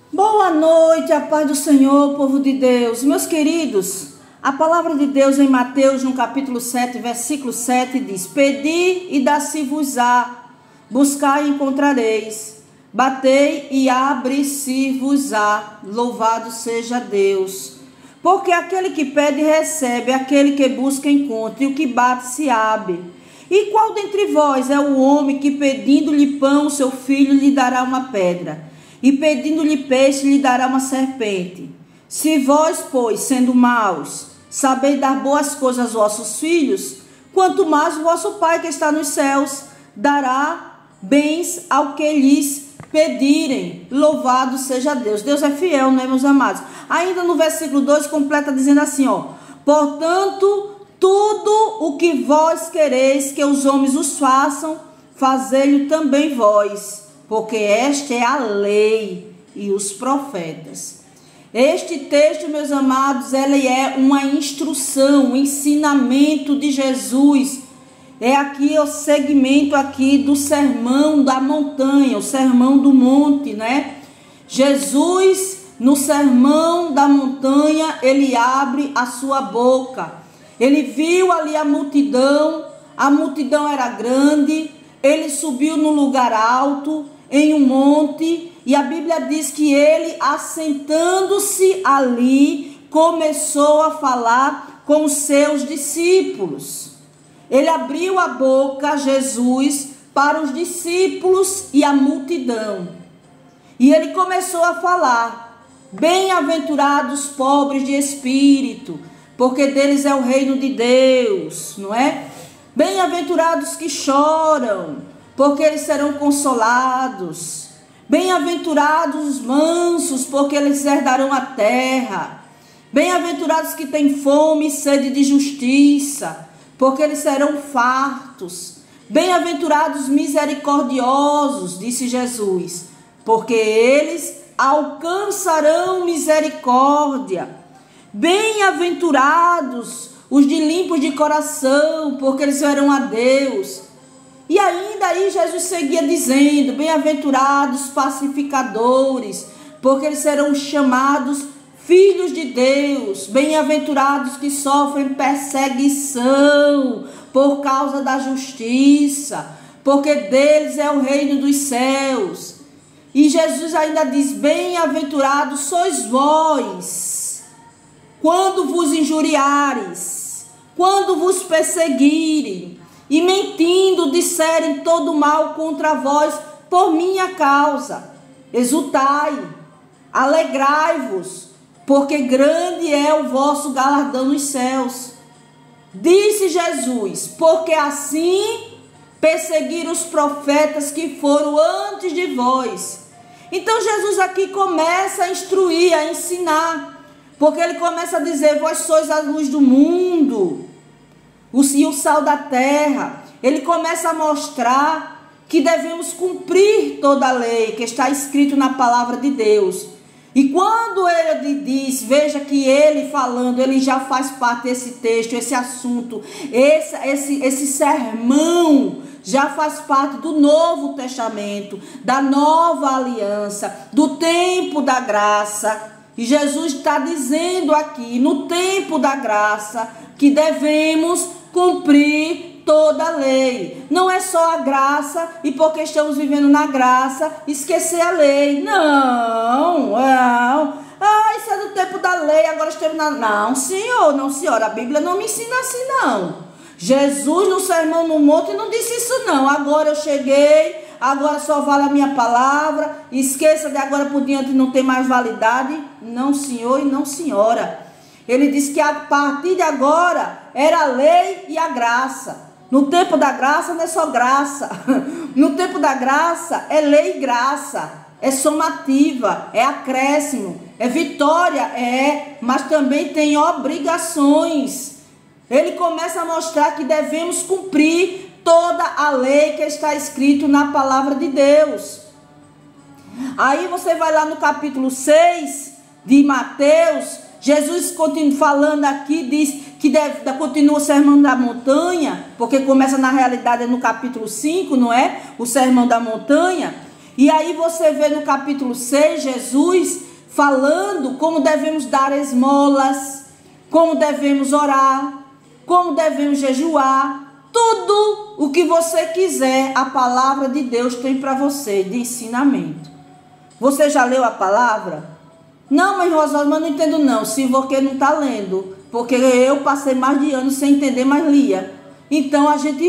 Boa noite, a paz do Senhor, povo de Deus. Meus queridos, a palavra de Deus em Mateus, no capítulo 7, versículo 7, diz: Pedi e dá-se-vos-á, buscai e encontrareis, batei e abre-se-vos-á. Louvado seja Deus. Porque aquele que pede recebe, aquele que busca encontra, e o que bate se abre. E qual dentre vós é o homem que, pedindo-lhe pão, o seu filho lhe dará uma pedra? E pedindo-lhe peixe, lhe dará uma serpente? Se vós, pois, sendo maus, sabeis dar boas coisas aos vossos filhos, quanto mais o vosso Pai que está nos céus dará bens ao que lhes pedirem. Louvado seja Deus. Deus é fiel, né, meus amados? Ainda no versículo 2 completa dizendo assim, portanto, tudo o que vós quereis que os homens os façam, fazei-lo também vós, porque esta é a lei e os profetas. Este texto, meus amados, ele é uma instrução, um ensinamento de Jesus. É aqui o segmento aqui do sermão da montanha, o sermão do monte, né? Jesus, no sermão da montanha, ele abre a sua boca. Ele viu ali a multidão era grande, ele subiu no lugar alto, em um monte, e a Bíblia diz que ele, assentando-se ali, começou a falar com os seus discípulos. Ele abriu a boca, Jesus, para os discípulos e a multidão. E ele começou a falar: bem-aventurados pobres de espírito, porque deles é o reino de Deus, não é? Bem-aventurados que choram, porque eles serão consolados. Bem-aventurados os mansos, porque eles herdarão a terra. Bem-aventurados que têm fome e sede de justiça, porque eles serão fartos. Bem-aventurados misericordiosos, disse Jesus, porque eles alcançarão misericórdia. Bem-aventurados os de limpos de coração, porque eles verão a Deus. E ainda aí Jesus seguia dizendo: bem-aventurados pacificadores, porque eles serão chamados filhos de Deus. Bem-aventurados que sofrem perseguição por causa da justiça, porque deles é o reino dos céus. E Jesus ainda diz: bem-aventurados sois vós, quando vos injuriares, quando vos perseguirem, e mentindo disserem todo mal contra vós por minha causa. Exultai, alegrai-vos, porque grande é o vosso galardão nos céus. Disse Jesus: porque assim perseguiram os profetas que foram antes de vós. Então Jesus aqui começa a instruir, a ensinar, porque ele começa a dizer: vós sois a luz do mundo, e o sal da terra. Ele começa a mostrar que devemos cumprir toda a lei que está escrito na palavra de Deus. E quando ele diz, veja que ele falando, ele já faz parte desse texto, esse assunto, esse sermão já faz parte do Novo Testamento, da nova aliança, do tempo da graça. E Jesus está dizendo aqui, no tempo da graça, que devemos cumprir toda a lei. Não é só a graça e porque estamos vivendo na graça esquecer a lei. Não. Isso é do tempo da lei, agora estamos na... Não, senhor, não, senhora, a Bíblia não me ensina assim, não. Jesus no Sermão no Monte não disse isso, não. Agora eu cheguei, agora só vale a minha palavra, esqueça de agora por diante, não tem mais validade. Não, senhor e não, senhora. Ele disse que a partir de agora era a lei e a graça. No tempo da graça não é só graça. No tempo da graça é lei e graça. É somativa, é acréscimo, é vitória, mas também tem obrigações. Ele começa a mostrar que devemos cumprir toda a lei que está escrito na palavra de Deus. Aí você vai lá no capítulo 6 de Mateus, Jesus continua falando aqui, diz que continua o sermão da montanha, porque começa na realidade no capítulo 5, não é? O sermão da montanha. E aí você vê no capítulo 6, Jesus falando como devemos dar esmolas, como devemos orar, como devemos jejuar. Tudo o que você quiser, a palavra de Deus tem para você, de ensinamento. Você já leu a palavra? Não, mas Rosólia, mas não entendo não. Sim, porque não está lendo. Porque eu passei mais de anos sem entender, mas lia. Então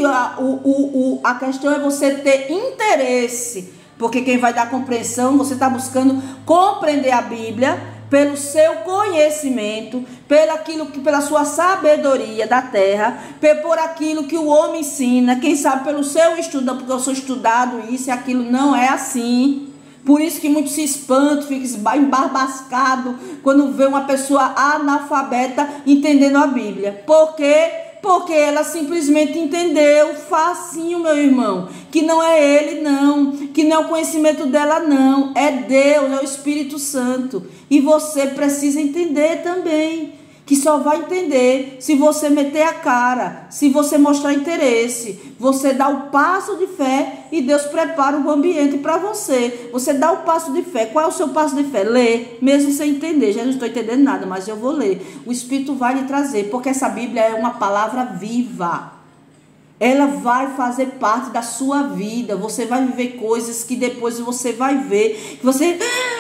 a questão é você ter interesse. Porque quem vai dar compreensão, você está buscando compreender a Bíblia pelo seu conhecimento, pela sua sabedoria da terra, por aquilo que o homem ensina, quem sabe pelo seu estudo, porque eu sou estudado isso e aquilo não é assim. Por isso que muitos se espantam, ficam embarbascados quando vê uma pessoa analfabeta entendendo a Bíblia. Por quê? Porque ela simplesmente entendeu facinho, meu irmão, que não é ele não, que não é o conhecimento dela não, é Deus, é o Espírito Santo. E você precisa entender também, que só vai entender se você meter a cara, se você mostrar interesse, você dá o passo de fé e Deus prepara o ambiente para você. Você dá o passo de fé. Qual é o seu passo de fé? Ler, mesmo sem entender. Já não estou entendendo nada, mas eu vou ler. O Espírito vai lhe trazer, porque essa Bíblia é uma palavra viva. Ela vai fazer parte da sua vida. Você vai viver coisas que depois você vai ver, que você...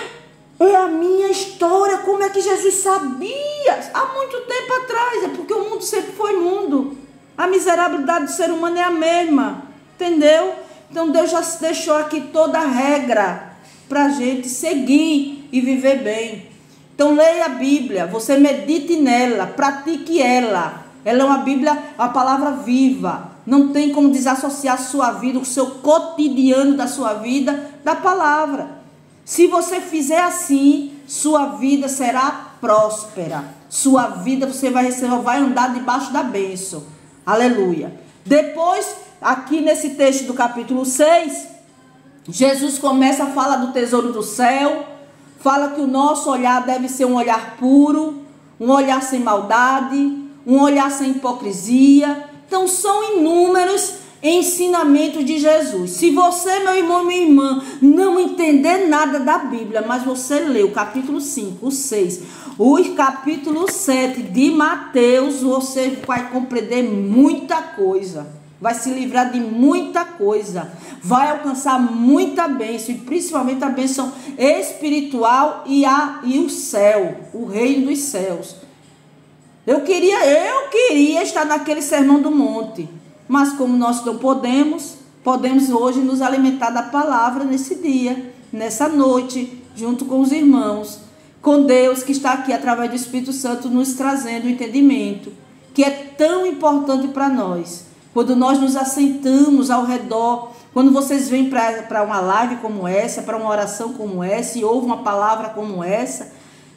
É a minha história, como é que Jesus sabia? Há muito tempo atrás, é porque o mundo sempre foi mundo. A miserabilidade do ser humano é a mesma, entendeu? Então Deus já deixou aqui toda a regra para a gente seguir e viver bem. Então leia a Bíblia, você medite nela, pratique ela. Ela é uma Bíblia, uma palavra viva. Não tem como desassociar a sua vida, o seu cotidiano da sua vida, da palavra. Se você fizer assim, sua vida será próspera. Sua vida você vai receber, vai andar debaixo da bênção. Aleluia. Depois, aqui nesse texto do capítulo 6, Jesus começa a falar do tesouro do céu. Fala que o nosso olhar deve ser um olhar puro, um olhar sem maldade, um olhar sem hipocrisia. Então são inúmeros ensinamento de Jesus. Se você, meu irmão, minha irmã, não entender nada da Bíblia, mas você lê o capítulo 5, o 6, o capítulo 7 de Mateus, você vai compreender muita coisa, vai se livrar de muita coisa, vai alcançar muita bênção, e principalmente a bênção espiritual e o céu, o reino dos céus. Eu queria estar naquele sermão do monte. Mas como nós não podemos hoje nos alimentar da palavra nesse dia, nessa noite, junto com os irmãos, com Deus que está aqui através do Espírito Santo nos trazendo o entendimento, que é tão importante para nós. Quando nós nos assentamos ao redor, quando vocês vêm para uma live como essa, para uma oração como essa, e ouvem uma palavra como essa,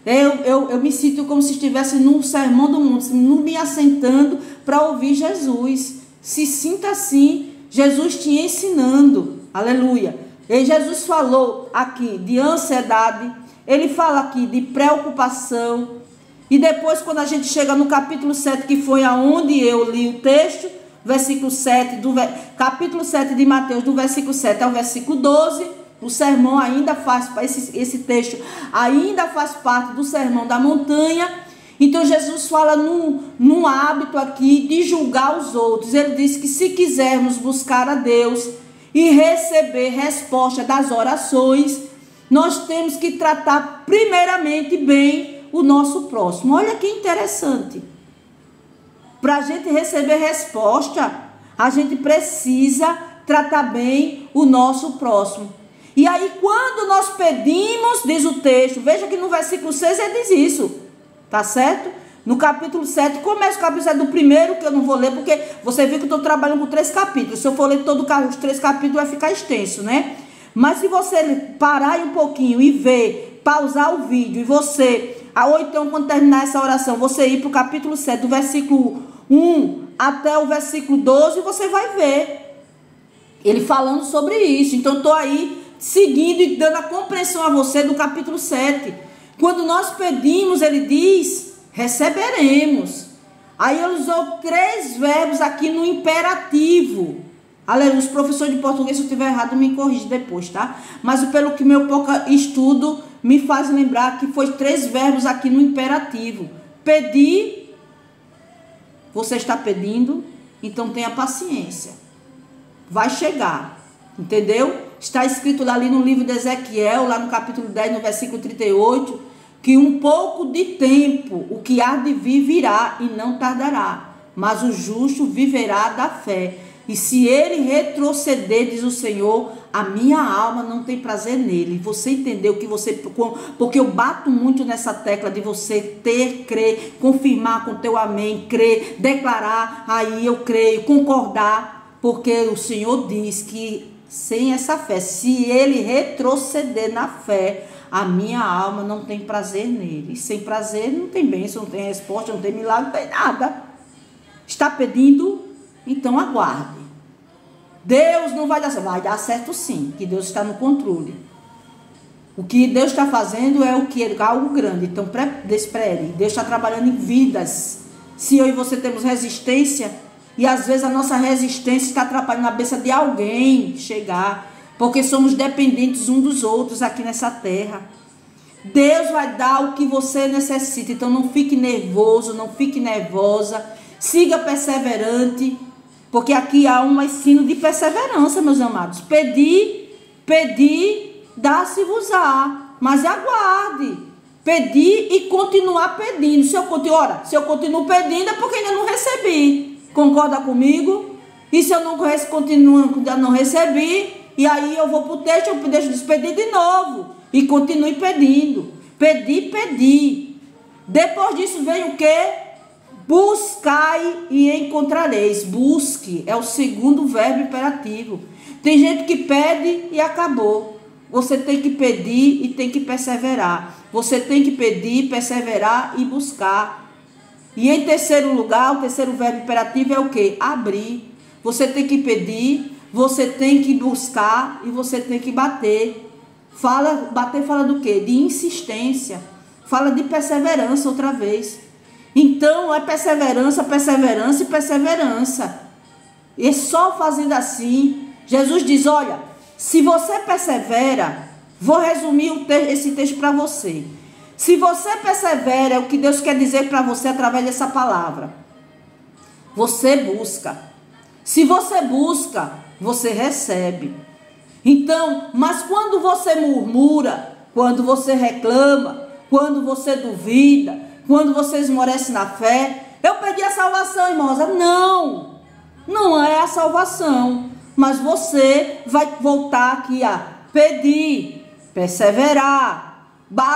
eu me sinto como se estivesse num sermão do mundo, me assentando para ouvir Jesus. Se sinta assim, Jesus te ensinando, aleluia. E Jesus falou aqui de ansiedade, ele fala aqui de preocupação. E depois, quando a gente chega no capítulo 7, que foi aonde eu li o texto, versículo 7, capítulo 7 de Mateus, do versículo 7 ao versículo 12, o sermão ainda faz, esse texto ainda faz parte do sermão da montanha. Então Jesus fala num hábito aqui de julgar os outros. Ele diz que se quisermos buscar a Deus e receber resposta das orações, nós temos que tratar primeiramente bem o nosso próximo. Olha que interessante. Para a gente receber resposta, a gente precisa tratar bem o nosso próximo. E aí quando nós pedimos, diz o texto, veja que no versículo 6 ele diz isso. Tá certo? No capítulo 7, começa o capítulo 7 do primeiro, que eu não vou ler, porque você viu que eu estou trabalhando com 3 capítulos. Se eu for ler todos os 3 capítulos, vai ficar extenso, né? Mas se você parar aí um pouquinho e ver, pausar o vídeo, e você, ou então quando terminar essa oração, você ir para o capítulo 7, do versículo 1 até o versículo 12, você vai ver ele falando sobre isso. Então eu estou aí seguindo e dando a compreensão a você do capítulo 7. Quando nós pedimos, ele diz, receberemos. Aí ele usou 3 verbos aqui no imperativo. Aleluia. Os professores de português, se eu estiver errado, me corrige depois, tá? Mas pelo que meu pouco estudo me faz lembrar que foi 3 verbos aqui no imperativo. Pedir, você está pedindo, então tenha paciência. Vai chegar, entendeu? Está escrito ali no livro de Ezequiel, lá no capítulo 10, no versículo 38, que um pouco de tempo, o que há de vir virá e não tardará, mas o justo viverá da fé. E se ele retroceder, diz o Senhor, a minha alma não tem prazer nele. Você entendeu que você... Porque eu bato muito nessa tecla de você ter, crer, confirmar com teu amém, crer, declarar, aí eu creio, concordar. Porque o Senhor diz que sem essa fé, se ele retroceder na fé, a minha alma não tem prazer nele. E sem prazer não tem bênção, não tem resposta, não tem milagre, não tem nada. Está pedindo... Então aguarde. Deus não vai dar certo. Vai dar certo sim, que Deus está no controle. O que Deus está fazendo é o que? Algo grande. Então espere. Deus está trabalhando em vidas. Se eu e você temos resistência, e às vezes a nossa resistência está atrapalhando a cabeça de alguém chegar, porque somos dependentes uns dos outros aqui nessa terra. Deus vai dar o que você necessita. Então não fique nervoso, não fique nervosa. Siga perseverante. Porque aqui há um ensino de perseverança, meus amados. Pedir, dá-se-vos-á. Mas aguarde. Pedir e continuar pedindo. Se eu continuo pedindo é porque ainda não recebi. Concorda comigo? E se eu não recebi, e aí eu vou para o texto, eu deixo de pedir de novo. E continue pedindo. Pedir. Depois disso vem o quê? Buscai e encontrareis. Busque é o segundo verbo imperativo. Tem gente que pede e acabou. Você tem que pedir e tem que perseverar. Você tem que pedir, perseverar e buscar. E em terceiro lugar, o terceiro verbo imperativo é o quê? Abrir. Você tem que pedir, você tem que buscar e você tem que bater. Bater fala do quê? De insistência. Fala de perseverança outra vez. Então é perseverança, perseverança e perseverança. E só fazendo assim, Jesus diz, olha, se você persevera, vou resumir esse texto para você. Se você persevera, é o que Deus quer dizer para você através dessa palavra. Você busca. Se você busca, você recebe. Então, mas quando você murmura, quando você reclama, quando você duvida, quando você esmorece na fé, eu perdi a salvação, irmãos. Não é a salvação. Mas você vai voltar aqui a pedir, perseverar,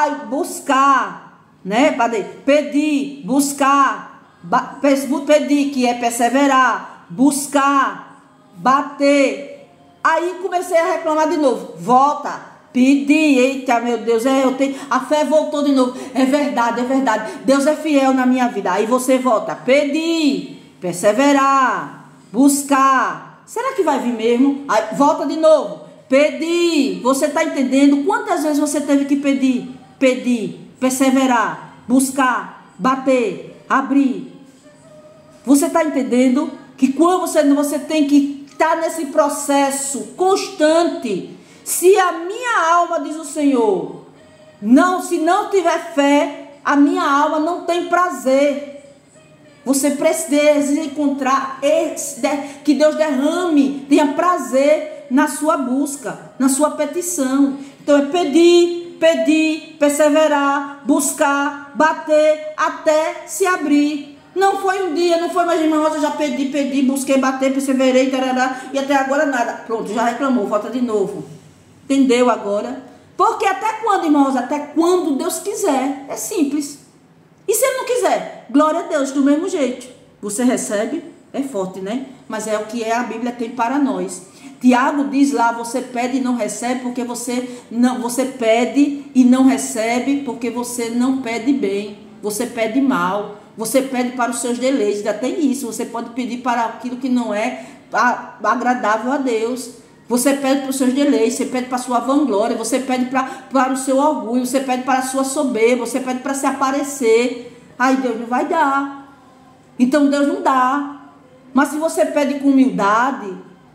buscar, né? Pedir, buscar, pedir que é perseverar, buscar, bater. Aí comecei a reclamar de novo. Volta. Pedir, eita meu Deus, a fé voltou de novo, é verdade, Deus é fiel na minha vida. Aí você volta, pedir, perseverar, buscar, será que vai vir mesmo? Aí volta de novo, pedir, você está entendendo quantas vezes você teve que pedir, perseverar, buscar, bater, abrir? Você está entendendo que quando você tem que estar nesse processo constante. Se a minha alma, diz o Senhor, se não tiver fé, a minha alma não tem prazer. Você precisa encontrar que Deus derrame, tenha prazer na sua busca, na sua petição. Então é pedir, perseverar, buscar, bater, até se abrir. Não foi um dia, não foi mais irmã Rosa, já pedi, busquei, bater, perseverei, tarará, e até agora nada. Pronto, já reclamou, volta de novo. Entendeu agora? Porque até quando, irmãos? Até quando Deus quiser. É simples. E se Ele não quiser? Glória a Deus, do mesmo jeito. Você recebe? É forte, né? Mas é o que a Bíblia tem para nós. Tiago diz lá, você pede e não recebe porque você pede e não recebe porque você não pede bem. Você pede mal. Você pede para os seus deleites. Ainda tem isso. Você pode pedir para aquilo que não é agradável a Deus. Você pede para os seus deleites, você pede para a sua vanglória, você pede para o seu orgulho, você pede para a sua soberba, você pede para se aparecer. Aí Deus não vai dar. Então Deus não dá. Mas se você pede com humildade,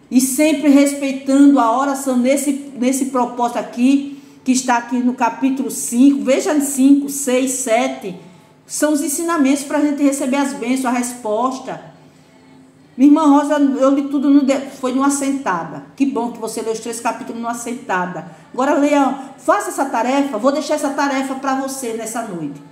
e sempre respeitando a oração nesse propósito aqui, que está aqui no capítulo 5, veja 5, 6, 7, são os ensinamentos para a gente receber as bênçãos, a resposta. Minha irmã Rosa, eu li tudo, foi numa sentada. Que bom que você leu os 3 capítulos numa sentada. Agora leia, faça essa tarefa, vou deixar essa tarefa para você nessa noite.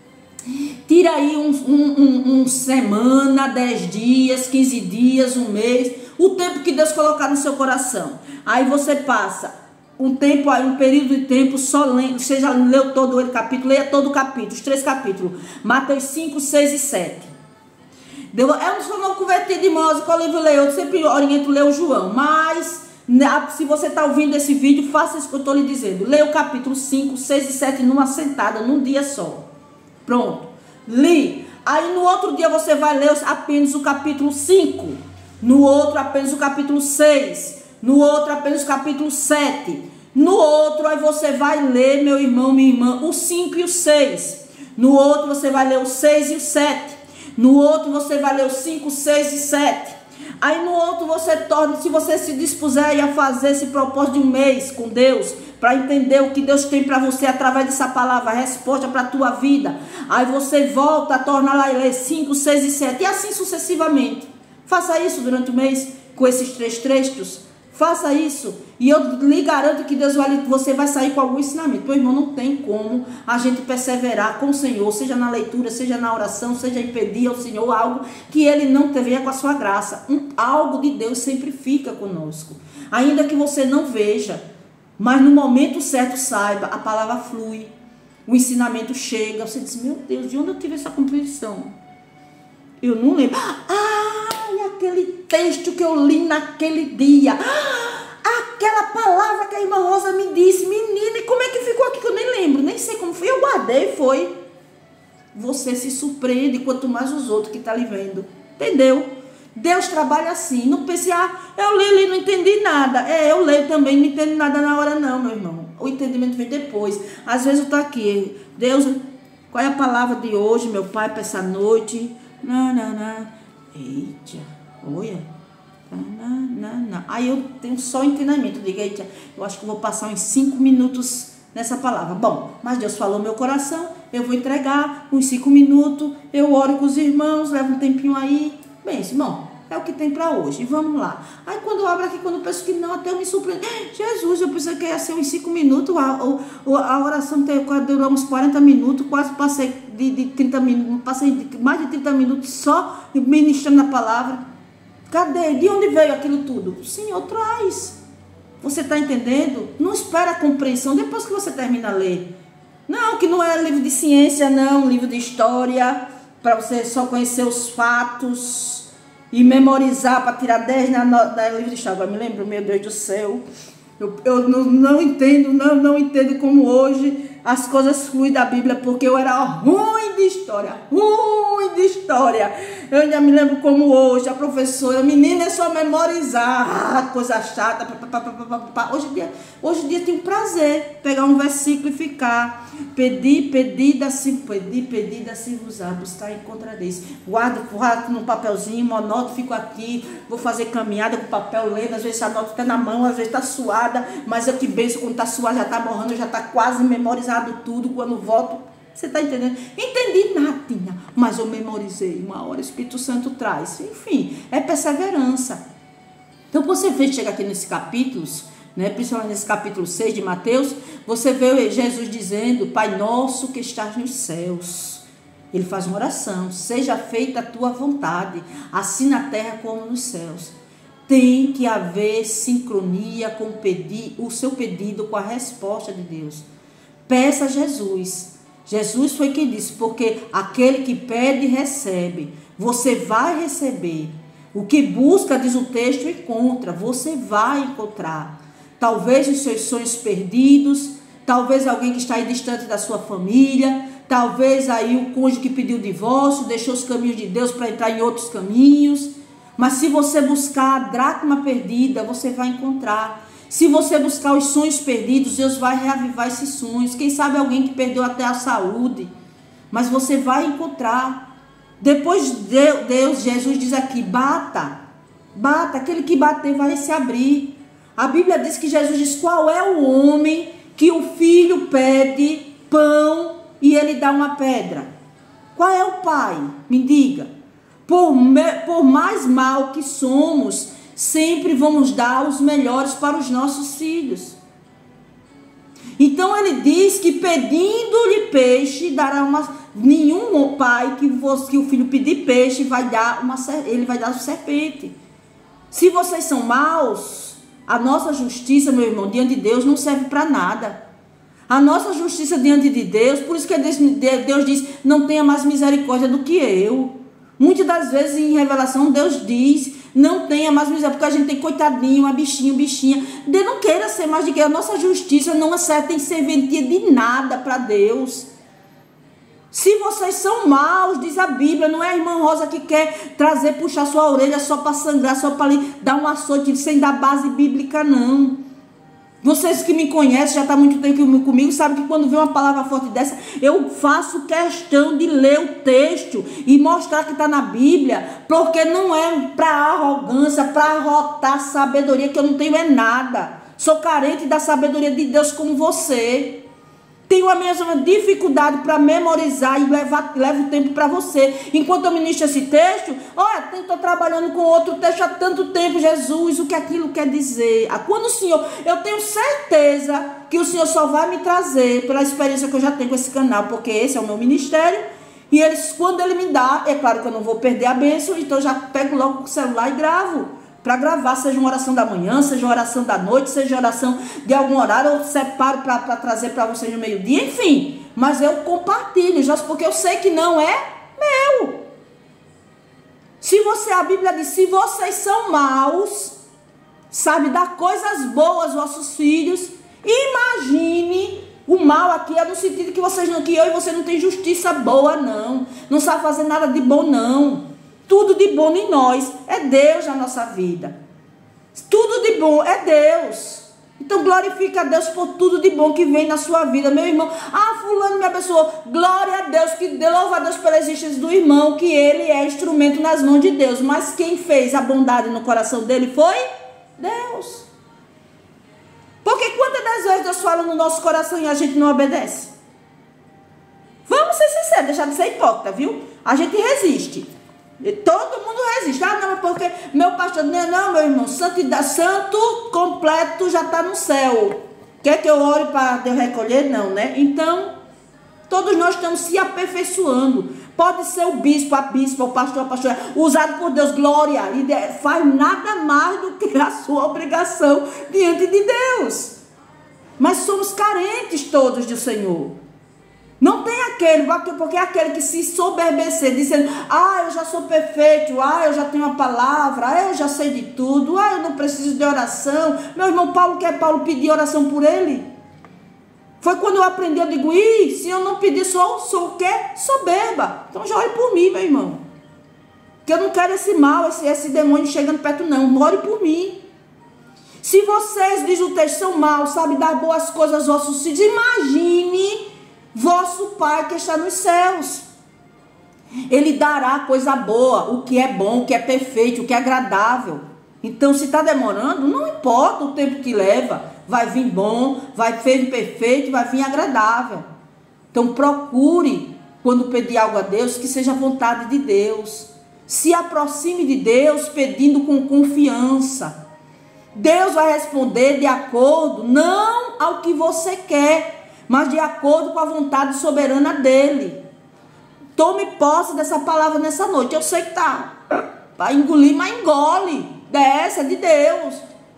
Tira aí um semana, 10 dias, 15 dias, um mês, o tempo que Deus colocar no seu coração. Aí você passa um tempo aí, um período de tempo só lendo, você já leu todo o capítulo, leia todo o capítulo, os 3 capítulos, Mateus 5, 6 e 7. Eu não sou não convertido de irmãos que o livro leu, eu sempre oriento ler o João, mas se você está ouvindo esse vídeo, faça isso que eu estou lhe dizendo. Leia o capítulo 5, 6 e 7 numa sentada, num dia só. Pronto. Li. Aí no outro dia você vai ler apenas o capítulo 5. No outro apenas o capítulo 6. No outro apenas o capítulo 7. No outro aí você vai ler, meu irmão, minha irmã, o 5 e o 6. No outro você vai ler o 6 e o 7. No outro você vai ler o 5, 6 e 7. Aí no outro você torna, se você se dispuser a fazer esse propósito de um mês com Deus, para entender o que Deus tem para você através dessa palavra, a resposta para a tua vida. Aí você volta a tornar lá e ler 5, 6 e 7. E assim sucessivamente. Faça isso durante o mês com esses 3 textos. Faça isso. E eu lhe garanto que você vai sair com algum ensinamento. Meu irmão, não tem como a gente perseverar com o Senhor, seja na leitura, seja na oração, seja em pedir ao Senhor algo que Ele não venha com a sua graça. Algo de Deus sempre fica conosco. Ainda que você não veja, mas no momento certo saiba, a palavra flui, o ensinamento chega. Você diz, meu Deus, de onde eu tive essa compreensão? Eu não lembro. Aquele texto que eu li naquele dia. Aquela palavra que a irmã Rosa me disse. Menina, e como é que ficou aqui que eu nem lembro? Nem sei como foi. Eu guardei, foi. Você se surpreende quanto mais os outros que estão lhe vendo. Entendeu? Deus trabalha assim. Não pense, eu li, não entendi nada. Eu leio também, não entendo nada na hora não, meu irmão. O entendimento vem depois. Às vezes eu estou aqui. Deus, qual é a palavra de hoje, meu pai, para essa noite? Não. Eita, olha. Não. Aí eu tenho só entendimento. Diga, eita, eu acho que eu vou passar uns 5 minutos nessa palavra. Bom, mas Deus falou no meu coração, eu vou entregar uns 5 minutos, eu oro com os irmãos, levo um tempinho aí. Bem, irmão, é o que tem para hoje. E vamos lá. Aí quando eu abro aqui, quando eu penso que não, até eu me surpreendo. Jesus, eu pensei que ia ser uns 5 minutos. A oração durou uns 40 minutos. Quase passei de 30 minutos. Passei mais de 30 minutos só ministrando a palavra. Cadê? De onde veio aquilo tudo? O Senhor traz. Você está entendendo? Não espera a compreensão depois que você termina a ler. Não, que não é livro de ciência, não. Livro de história. Para você só conhecer os fatos e memorizar para tirar 10 na livro de história. Agora me lembro, meu Deus do céu, eu não entendo como hoje as coisas fluem da Bíblia, porque eu era ruim de história. Eu ainda me lembro como hoje a professora, menina, é só memorizar, coisa chata. Hoje em dia tem um prazer pegar um versículo e ficar. Pedir, dá-se-vos-á, buscar e encontrareis. Guardo no papelzinho, anoto, fico aqui, vou fazer caminhada com papel lendo, às vezes anoto até na mão, às vezes está suada, mas eu que benço, quando está suada, já está morrendo, já está quase memorizado tudo, quando volto. Você está entendendo? Entendi nadinha, mas eu memorizei. Uma hora o Espírito Santo traz. Enfim, é perseverança. Então, você vê, chega aqui nesses capítulos, né, principalmente nesse capítulo 6 de Mateus, você vê Jesus dizendo, Pai nosso que estás nos céus. Ele faz uma oração, seja feita a tua vontade, assim na terra como nos céus. Tem que haver sincronia com o seu pedido com a resposta de Deus. Peça a Jesus. Jesus foi quem disse, porque aquele que pede, recebe. Você vai receber. O que busca, diz o texto, encontra. Você vai encontrar. Talvez os seus sonhos perdidos, talvez alguém que está aí distante da sua família, talvez aí o cônjuge que pediu divórcio, deixou os caminhos de Deus para entrar em outros caminhos. Mas se você buscar a dracma perdida, você vai encontrar. Se você buscar os sonhos perdidos, Deus vai reavivar esses sonhos. Quem sabe alguém que perdeu até a saúde. Mas você vai encontrar. Depois Jesus diz aqui, bata. Bata, aquele que bater vai se abrir. A Bíblia diz que Jesus diz: qual é o homem que o filho pede pão e ele dá uma pedra? Qual é o pai? Me diga. Por mais mal que somos, sempre vamos dar os melhores para os nossos filhos. Então ele diz que pedindo-lhe peixe, dará uma... Nenhum pai que o filho pedir peixe ele vai dar serpente. Se vocês são maus, a nossa justiça, meu irmão, diante de Deus não serve para nada. A nossa justiça diante de Deus, por isso que Deus diz: não tenha mais misericórdia do que eu. Muitas das vezes em revelação Deus diz: não tenha mais misericórdia, porque a gente tem coitadinho, uma bichinha. Deus não queira ser mais de que a nossa justiça não acerta em serventia de nada para Deus. Se vocês são maus, diz a Bíblia, não é a irmã Rosa que quer puxar sua orelha só para sangrar, só para dar um açoite sem dar base bíblica, não. Vocês que me conhecem, já está há muito tempo comigo, sabem que quando vem uma palavra forte dessa, eu faço questão de ler o texto e mostrar que está na Bíblia, porque não é para arrogância, para arrotar sabedoria, que eu não tenho nada. Sou carente da sabedoria de Deus como você. Tenho a mesma dificuldade para memorizar e levo tempo para você. Enquanto eu ministro esse texto, olha, estou trabalhando com outro texto há tanto tempo, Jesus, o que aquilo quer dizer. Quando o Senhor, eu tenho certeza que o Senhor só vai me trazer, pela experiência que eu já tenho com esse canal, porque esse é o meu ministério, e quando ele me dá, é claro que eu não vou perder a bênção, então eu já pego logo o celular e gravo. Para gravar, seja uma oração da manhã, seja uma oração da noite, seja oração de algum horário, eu separo para trazer para vocês no meio-dia, enfim. Mas eu compartilho, já porque eu sei que não é meu. A Bíblia diz: se vocês são maus, sabe, dar coisas boas aos vossos filhos, imagine. O mal aqui é no sentido que eu e você não tem justiça boa, não. Não sabe fazer nada de bom, não. Tudo de bom em nós é Deus na nossa vida. Tudo de bom é Deus. Então glorifica a Deus por tudo de bom que vem na sua vida, meu irmão. Fulano me abençoou. Glória a Deus, louva a Deus pela existência do irmão, que ele é instrumento nas mãos de Deus. Mas quem fez a bondade no coração dele foi Deus. Porque quantas das vezes Deus fala no nosso coração e a gente não obedece? Vamos ser sinceros, deixar de ser hipócrita, viu? A gente resiste. Todo mundo resiste. Não, porque meu pastor, não, meu irmão, santo completo já está no céu. Quer que eu ore para Deus recolher? Não, né? Então, todos nós estamos se aperfeiçoando. Pode ser o bispo, a bispa, o pastor, a pastora, usado por Deus, glória, e faz nada mais do que a sua obrigação diante de Deus. Mas somos carentes todos do Senhor. Não tem porque é aquele que se soberbecer, dizendo: eu já sou perfeito, eu já tenho a palavra, eu já sei de tudo, eu não preciso de oração. Meu irmão, Paulo pedir oração por ele? Foi quando eu aprendi, eu digo: se eu não pedir, sou o quê? Soberba. Então já ore por mim, meu irmão. Que eu não quero esse mal, esse demônio chegando perto, não. Ore por mim. Se vocês, diz o texto, são maus, sabe dar boas coisas aos vossos filhos, imagine vosso Pai que está nos céus. Ele dará coisa boa, o que é bom, o que é perfeito, o que é agradável. Então, se está demorando, não importa o tempo que leva, vai vir bom, vai vir perfeito, vai vir agradável. Então, procure, quando pedir algo a Deus, que seja a vontade de Deus. Se aproxime de Deus pedindo com confiança. Deus vai responder de acordo, não ao que você quer, mas de acordo com a vontade soberana dele. Tome posse dessa palavra nessa noite. Eu sei que tá para engolir, mas engole. Dessa é de Deus.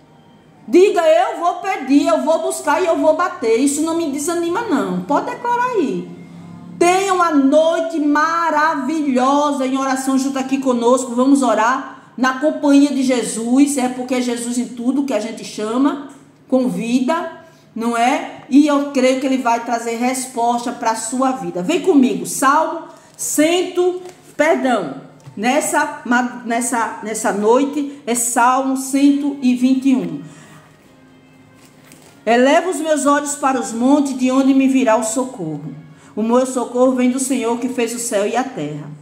Diga: eu vou pedir, eu vou buscar e eu vou bater. Isso não me desanima, não. Pode declarar aí. Tenha uma noite maravilhosa em oração junto aqui conosco. Vamos orar na companhia de Jesus. É porque é Jesus em tudo que a gente chama, convida, não é? E eu creio que ele vai trazer resposta para a sua vida. Vem comigo, Salmo nessa noite é Salmo 121. Eleva os meus olhos para os montes, de onde me virá o socorro. O meu socorro vem do Senhor que fez o céu e a terra.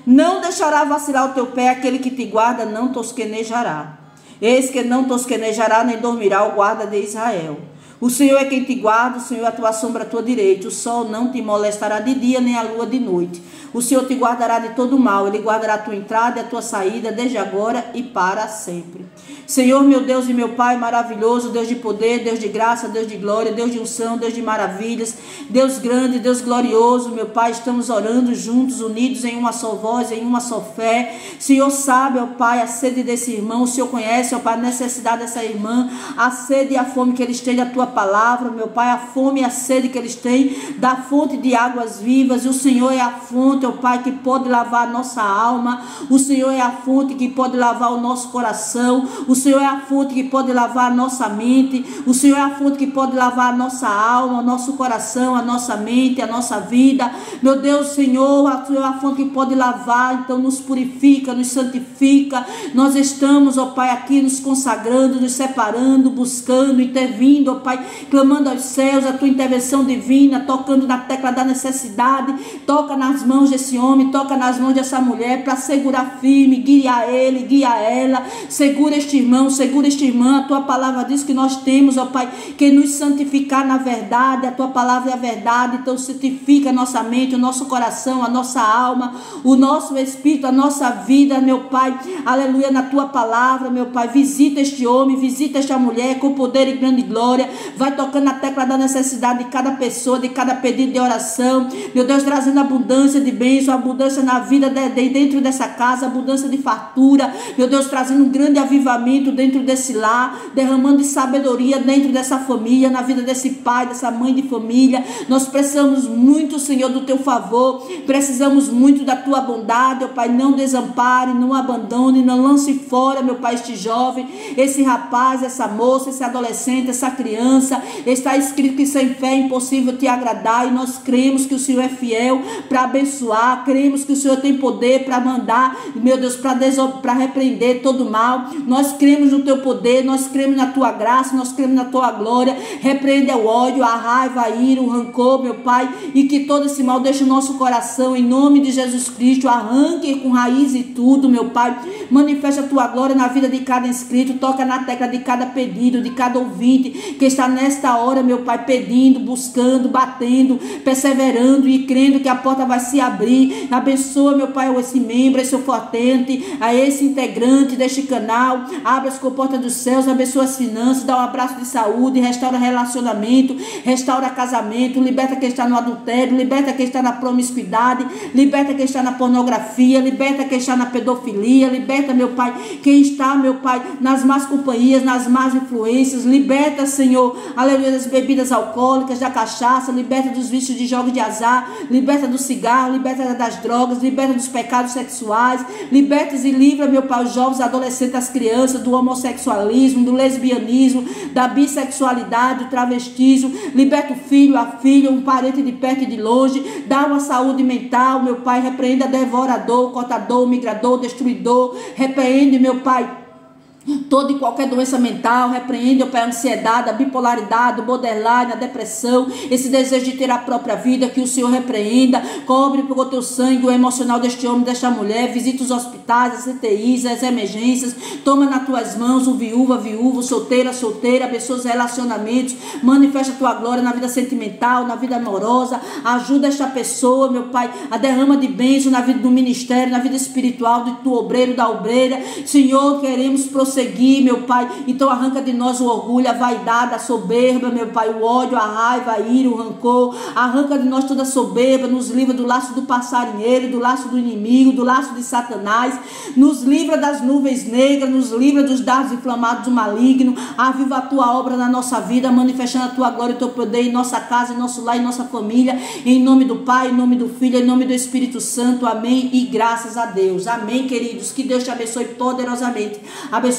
Não deixará vacilar o teu pé, aquele que te guarda não tosquenejará. Eis que não tosquenejará, nem dormirá o guarda de Israel. O Senhor é quem te guarda, o Senhor é a tua sombra à tua direita. O sol não te molestará de dia, nem a lua de noite. O Senhor te guardará de todo mal. Ele guardará a tua entrada e a tua saída, desde agora e para sempre. Senhor, meu Deus e meu Pai maravilhoso, Deus de poder, Deus de graça, Deus de glória, Deus de unção, Deus de maravilhas, Deus grande, Deus glorioso, meu Pai, estamos orando juntos, unidos em uma só voz, em uma só fé. Senhor sabe, ó Pai, a sede desse irmão, o Senhor conhece, ó Pai, a necessidade dessa irmã, a sede e a fome que eles têm da tua palavra, meu Pai, a fome e a sede que eles têm da fonte de águas vivas. E o Senhor é a fonte, ó Pai, que pode lavar a nossa alma. O Senhor é a fonte que pode lavar o nosso coração. O Senhor é a fonte que pode lavar a nossa mente. O Senhor é a fonte que pode lavar a nossa alma, o nosso coração, a nossa mente, a nossa vida. Meu Deus, Senhor, o Senhor é a fonte que pode lavar, então nos purifica, nos santifica. Nós estamos, ó Pai, aqui nos consagrando, nos separando, buscando, intervindo, ó Pai, clamando aos céus a tua intervenção divina, tocando na tecla da necessidade. Toca nas mãos desse homem, toca nas mãos dessa mulher, para segurar firme, guia ele, guia ela, segura este irmão, segura esta irmã. A tua palavra diz que nós temos, ó Pai, que nos santificar na verdade. A tua palavra é a verdade, então santifica a nossa mente, o nosso coração, a nossa alma, o nosso espírito, a nossa vida, meu Pai, aleluia, na tua palavra, meu Pai. Visita este homem, visita esta mulher com poder e grande glória. Vai tocando na tecla da necessidade de cada pessoa, de cada pedido de oração, meu Deus, trazendo abundância de bênção, abundância na vida dentro dessa casa, abundância de fartura, meu Deus, trazendo um grande avivamento dentro desse lar, derramando de sabedoria dentro dessa família, na vida desse pai, dessa mãe de família. Nós precisamos muito, Senhor, do teu favor, precisamos muito da tua bondade, ó Pai. Não desampare, não abandone, não lance fora, meu Pai, este jovem, esse rapaz, essa moça, esse adolescente, essa criança. Está escrito que sem fé é impossível te agradar, e nós cremos que o Senhor é fiel para abençoar, cremos que o Senhor tem poder para mandar, meu Deus, para repreender todo mal. Nós cremos no teu poder, nós cremos na tua graça, nós cremos na tua glória. Repreende o ódio, a raiva, a ira, o rancor, meu Pai, e que todo esse mal deixe o nosso coração, em nome de Jesus Cristo. Arranque com raiz e tudo, meu Pai. Manifesta a tua glória na vida de cada inscrito, toca na tecla de cada pedido, de cada ouvinte que está nesta hora, meu Pai, pedindo, buscando, batendo, perseverando e crendo que a porta vai se abrir. Abençoa, meu Pai, esse membro, esse ofertante, a esse integrante deste canal. Abre as comportas dos céus, abençoa as finanças, dá um abraço de saúde, restaura relacionamento, restaura casamento, liberta quem está no adultério, liberta quem está na promiscuidade, liberta quem está na pornografia, liberta quem está na pedofilia, liberta, meu Pai, quem está, meu Pai, nas más companhias, nas más influências. Liberta, Senhor, aleluia, das bebidas alcoólicas, da cachaça, liberta dos vícios de jogos de azar, liberta do cigarro, liberta das drogas, liberta dos pecados sexuais, liberta e livra, meu Pai, os jovens, adolescentes, as crianças, do homossexualismo, do lesbianismo, da bissexualidade, do travestismo. Liberta o filho, a filha, um parente de perto e de longe. Dá uma saúde mental, meu Pai. Repreenda devorador, cortador, migrador, destruidor. Repreende, meu Pai, toda e qualquer doença mental. Repreende, ó Pai, a ansiedade, a bipolaridade, o borderline, a depressão, esse desejo de ter a própria vida, que o Senhor repreenda. Cobre por teu sangue o emocional deste homem, desta mulher. Visita os hospitais, as CTIs, as emergências. Toma nas tuas mãos o viúva, o solteira, abençoa os relacionamentos. Manifesta a tua glória na vida sentimental, na vida amorosa. Ajuda esta pessoa, meu Pai, a derrama de bênção na vida do ministério, na vida espiritual do obreiro, da obreira. Senhor, queremos prosseguir, meu Pai, então arranca de nós o orgulho, a vaidade, a soberba, meu Pai, o ódio, a raiva, a ira, o rancor. Arranca de nós toda soberba, nos livra do laço do passarinheiro, do laço do inimigo, do laço de Satanás. Nos livra das nuvens negras, nos livra dos dardos inflamados do maligno. Aviva a tua obra na nossa vida, manifestando a tua glória e o teu poder em nossa casa, em nosso lar, em nossa família, em nome do Pai, em nome do Filho, em nome do Espírito Santo. Amém e graças a Deus. Amém, queridos. Que Deus te abençoe poderosamente. Abençoe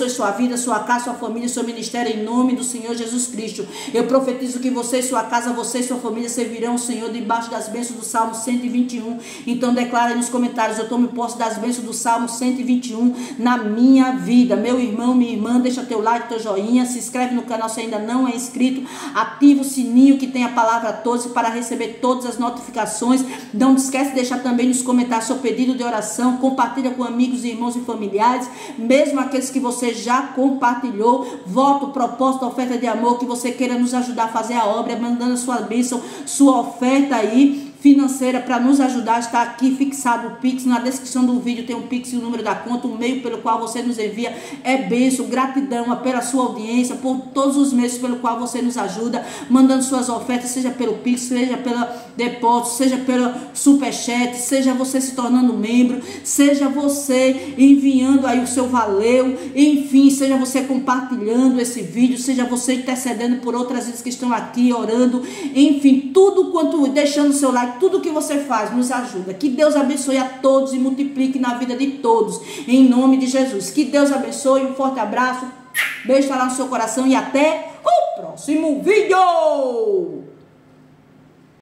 abençoe sua vida, sua casa, sua família, seu ministério, em nome do Senhor Jesus Cristo. Eu profetizo que você e sua casa, você e sua família servirão o Senhor debaixo das bênçãos do Salmo 121. Então declara aí nos comentários: eu tomo posse das bênçãos do Salmo 121 na minha vida. Meu irmão, minha irmã, deixa teu like, teu joinha, se inscreve no canal se ainda não é inscrito, ativa o sininho que tem a palavra 12 para receber todas as notificações. Não esquece de deixar também nos comentários seu pedido de oração, compartilha com amigos, irmãos e familiares, mesmo aqueles que você já compartilhou. Voto, propósito, oferta de amor, que você queira nos ajudar a fazer a obra, mandando a sua bênção, sua oferta aí financeira para nos ajudar. Está aqui fixado o Pix, na descrição do vídeo tem um Pix e o número da conta, o meio pelo qual você nos envia. É bênção, gratidão pela sua audiência, por todos os meses pelo qual você nos ajuda, mandando suas ofertas, seja pelo Pix, seja pelo depósito, seja pelo superchat, seja você se tornando membro, seja você enviando aí o seu valeu, enfim, seja você compartilhando esse vídeo, seja você intercedendo por outras vidas que estão aqui orando, enfim, tudo quanto, deixando o seu like, tudo que você faz nos ajuda. Que Deus abençoe a todos e multiplique na vida de todos, em nome de Jesus. Que Deus abençoe, um forte abraço, beijo está lá no seu coração e até o próximo vídeo.